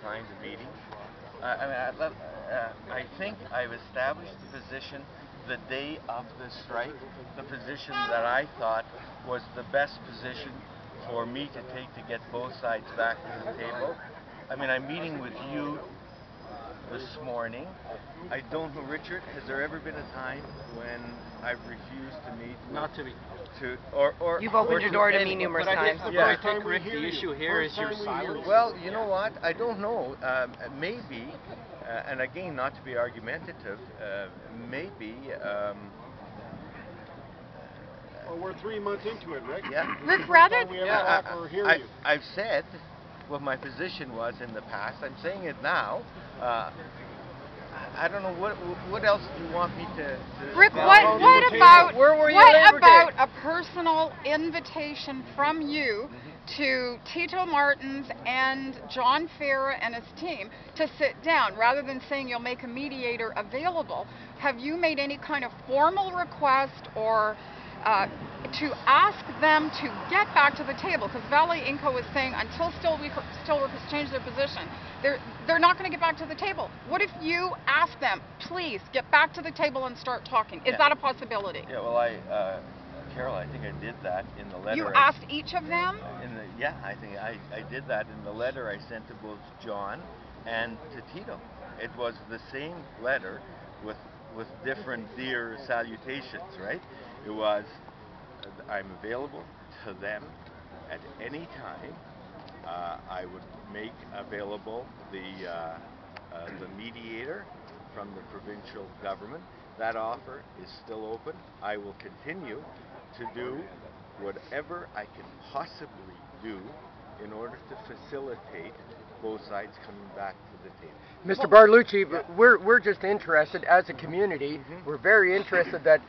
declined the meeting. I think I've established the position the day of the strike, the position that I thought was the best position for me to take to get both sides back to the table. I mean, I'm meeting with you this morning. I don't know, Richard, has there ever been a time when I've refused to meet? Not to be. Or You've opened your door to me numerous times. Yeah. I think, Rick, the issue here is your silence. Well, you know what? I don't know. Maybe, and again, not to be argumentative, maybe. Well, we're 3 months into it, Rick. Yeah. Rick, rather. I've said what my position was in the past. I'm saying it now. I don't know what else do you want me to Rick, well, what about Day? a personal invitation from you to Tito Martins and John Farah and his team to sit down, rather than saying you'll make a mediator available? Have you made any kind of formal request or to ask them to get back to the table? Because Valley Inco is saying until Steelworkers change their position, they're not going to get back to the table. What if you ask them, please get back to the table and start talking? Is that a possibility? Yeah, well, Carol, I think I did that in the letter. You asked each of them? Yeah, I think I did that in the letter I sent to both John and to Tito. It was the same letter with different dear salutations, right? It was, I'm available to them at any time. I would make available the mediator from the provincial government. That offer is still open. I will continue to do whatever I can possibly do in order to facilitate both sides coming back to the table. Mr. Bartolucci, we're just interested as a community. We're very interested that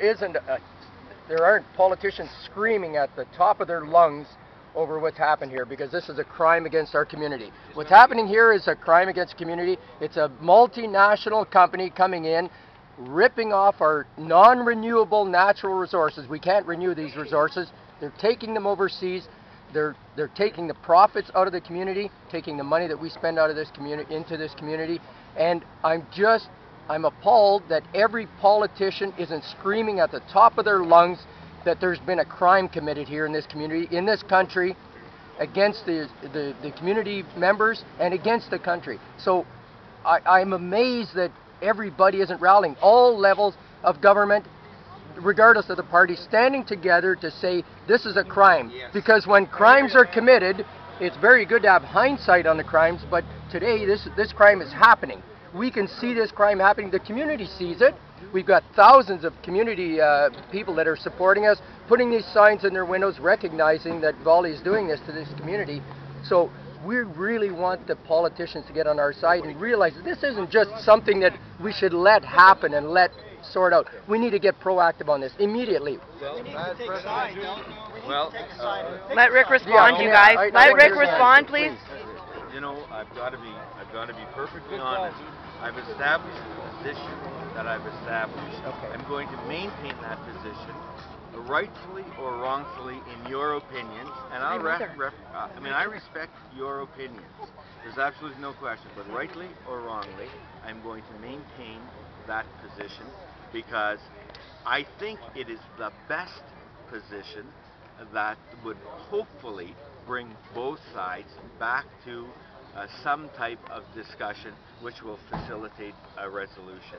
there aren't politicians screaming at the top of their lungs over what's happened here, because this is a crime against our community. What's happening here is a crime against community. It's a multinational company coming in, ripping off our non-renewable natural resources. We can't renew these resources. They're taking them overseas. They're taking the profits out of the community, taking the money that we spend out of this community into this community, and I'm appalled that every politician isn't screaming at the top of their lungs that there's been a crime committed here in this community, in this country, against the community members and against the country. So I'm amazed that everybody isn't rallying. All levels of government, regardless of the party, standing together to say this is a crime. Because when crimes are committed, it's very good to have hindsight on the crimes, but today this crime is happening. We can see this crime happening. The community sees it. We've got thousands of community people that are supporting us, putting these signs in their windows, recognizing that Valley is doing this to this community. So we really want the politicians to get on our side and realize that this isn't just something that we should let happen and let sort out. We need to get proactive on this immediately. Well, let Rick respond, you guys. Let Rick respond, please. You know, I've got to be perfectly honest. I've established the position that I've established. I'm going to maintain that position, rightfully or wrongfully, in your opinions. And I respect your opinions. There's absolutely no question. But rightly or wrongly, I'm going to maintain that position because I think it is the best position that would hopefully bring both sides back to some type of discussion which will facilitate a resolution.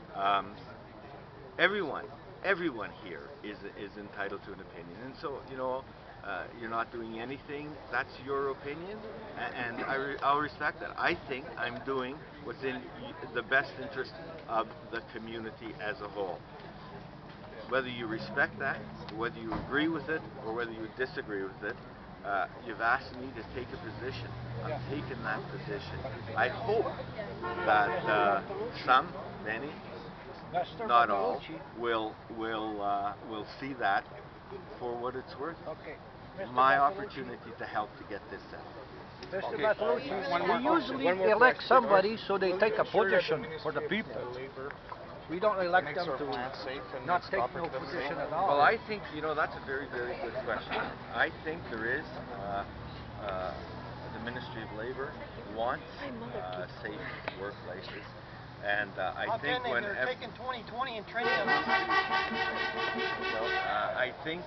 Everyone here is entitled to an opinion, and so, you know, you're not doing anything, that's your opinion, and I'll respect that. I think I'm doing what's in the best interest of the community as a whole. Whether you respect that, whether you agree with it, or whether you disagree with it, you've asked me to take a position. I've taken that position. I hope that some, many, not all, will see that for what it's worth. My opportunity to help to get this set. Mr. Bartolucci, we usually elect somebody so they take a position for the people. We don't elect them to not take no position at all. Well, I think, you know, that's a very, very good question. I think there is, the Ministry of Labor wants safe workplaces. And I think when they're taking 2020 and training them. I think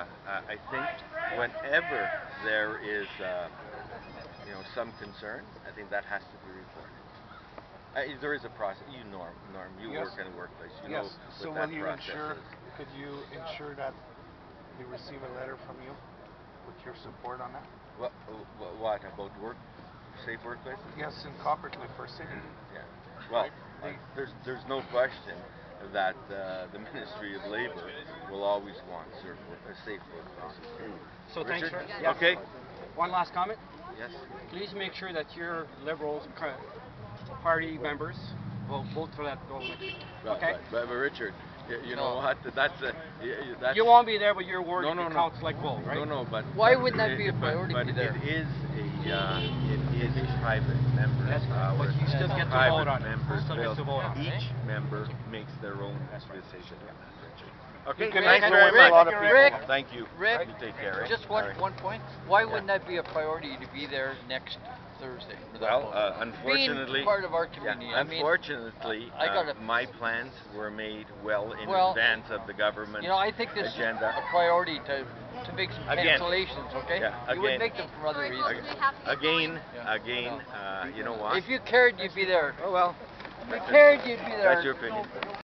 whenever there is some concern, I think that has to be reported. There is a process. Norm, you yes. work in a workplace. You yes. know So what will that you process ensure? is. Could you ensure that they receive a letter from you with your support on that? What about safe workplaces? Yes, in Coppercliff or City. Yeah. Well, there's no question that the Ministry of Labor will always want safe workplaces. So thanks for Okay. One last comment. Yes. Please make sure that your Liberal Party members will vote for that bill next week. Okay. But Richard, you know what? That's you won't be there, but your word no, counts like gold, right? No, but why wouldn't that be a priority? But it is a private member. That's right. But you still get to vote on it. You still get to vote on it. Each member makes their own decision. Okay, thanks very much. Rick, Thank you. Rick, You take care. just one point. Why wouldn't that be a priority to be there next Thursday? Well, unfortunately, being part of our community. Yeah, unfortunately, my plans were made well in advance of the government I think this agenda. is a priority to make some cancellations. Okay, Yeah, you would make them for other reasons. Again, you know what? If you cared, you'd be there. Oh well. If you cared, you'd be there. That's your opinion.